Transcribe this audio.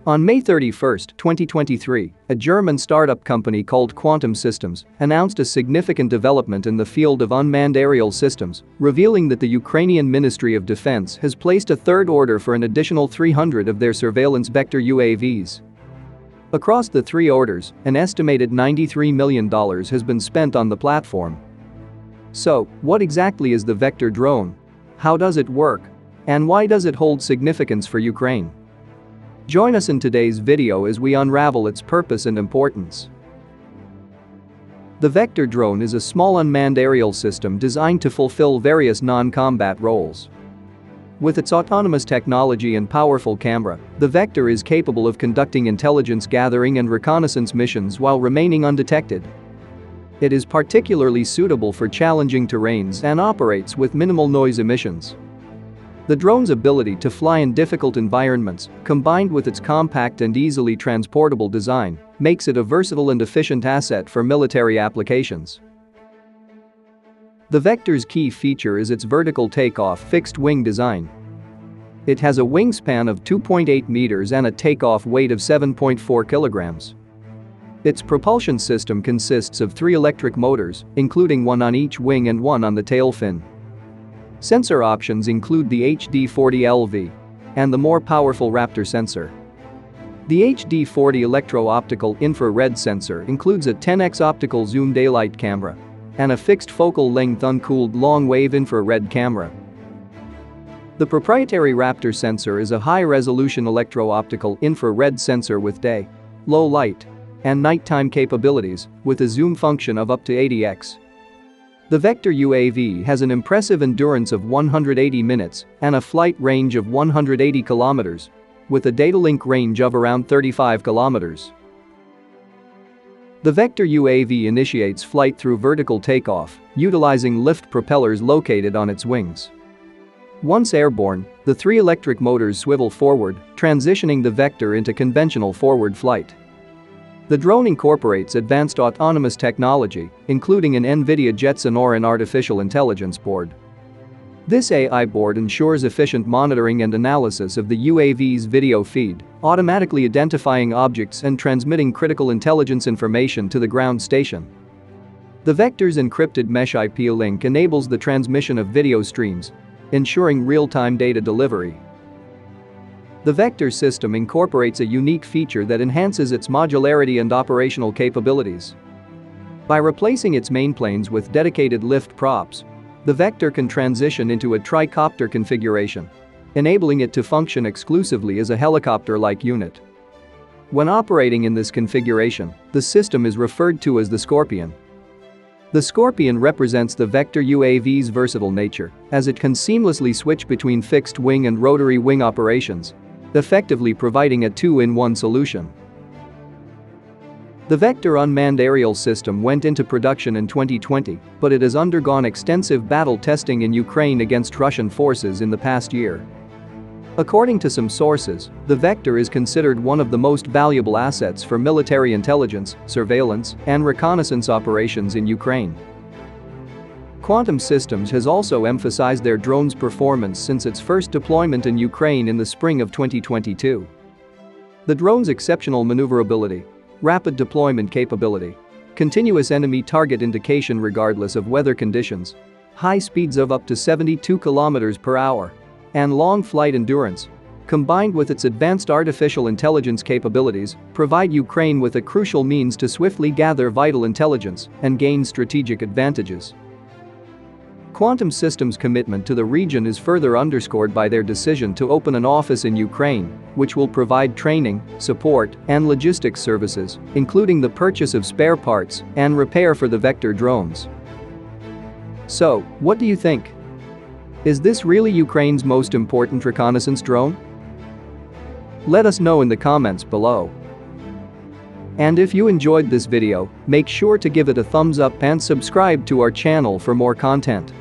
On May 31, 2023, a German startup company called Quantum Systems announced a significant development in the field of unmanned aerial systems, revealing that the Ukrainian Ministry of Defense has placed a third order for an additional 300 of their surveillance vector UAVs. Across the three orders, an estimated $93 million has been spent on the platform. So, what exactly is the vector drone? How does it work? And why does it hold significance for Ukraine? Join us in today's video as we unravel its purpose and importance. The vector drone is a small unmanned aerial system designed to fulfill various non-combat roles. With its autonomous technology and powerful camera, the vector is capable of conducting intelligence gathering and reconnaissance missions while remaining undetected. It is particularly suitable for challenging terrains and operates with minimal noise emissions. The drone's ability to fly in difficult environments, combined with its compact and easily transportable design, makes it a versatile and efficient asset for military applications. The Vector's key feature is its vertical takeoff fixed-wing design. It has a wingspan of 2.8 meters and a takeoff weight of 7.4 kilograms. Its propulsion system consists of 3 electric motors, including one on each wing and one on the tail fin. Sensor options include the HD40LV and the more powerful Raptor sensor. The HD40 electro-optical infrared sensor includes a 10x optical zoom daylight camera and a fixed focal length uncooled long-wave infrared camera. The proprietary Raptor sensor is a high-resolution electro-optical infrared sensor with day, low light, and nighttime capabilities with a zoom function of up to 80x. The Vector UAV has an impressive endurance of 180 minutes and a flight range of 180 kilometers, with a data link range of around 35 kilometers. The Vector UAV initiates flight through vertical takeoff, utilizing lift propellers located on its wings. Once airborne, the 3 electric motors swivel forward, transitioning the Vector into conventional forward flight. The drone incorporates advanced autonomous technology, including an NVIDIA Jetson Orin artificial intelligence board. This AI board ensures efficient monitoring and analysis of the UAV's video feed, automatically identifying objects and transmitting critical intelligence information to the ground station. The Vector's encrypted mesh IP link enables the transmission of video streams, ensuring real-time data delivery. The Vector system incorporates a unique feature that enhances its modularity and operational capabilities. By replacing its mainplanes with dedicated lift props, the Vector can transition into a tricopter configuration, enabling it to function exclusively as a helicopter-like unit. When operating in this configuration, the system is referred to as the Scorpion. The Scorpion represents the Vector UAV's versatile nature, as it can seamlessly switch between fixed-wing and rotary wing operations, effectively providing a 2-in-1 solution. The Vector unmanned aerial system went into production in 2020, but it has undergone extensive battle testing in Ukraine against Russian forces in the past year. According to some sources, the Vector is considered one of the most valuable assets for military intelligence, surveillance, and reconnaissance operations in Ukraine. Quantum Systems has also emphasized their drone's performance since its first deployment in Ukraine in the spring of 2022. The drone's exceptional maneuverability, rapid deployment capability, continuous enemy target indication regardless of weather conditions, high speeds of up to 72 km per hour, and long flight endurance, combined with its advanced artificial intelligence capabilities, provide Ukraine with a crucial means to swiftly gather vital intelligence and gain strategic advantages. Quantum Systems' commitment to the region is further underscored by their decision to open an office in Ukraine, which will provide training, support, and logistics services, including the purchase of spare parts and repair for the Vector drones. So, what do you think? Is this really Ukraine's most important reconnaissance drone? Let us know in the comments below. And if you enjoyed this video, make sure to give it a thumbs up and subscribe to our channel for more content.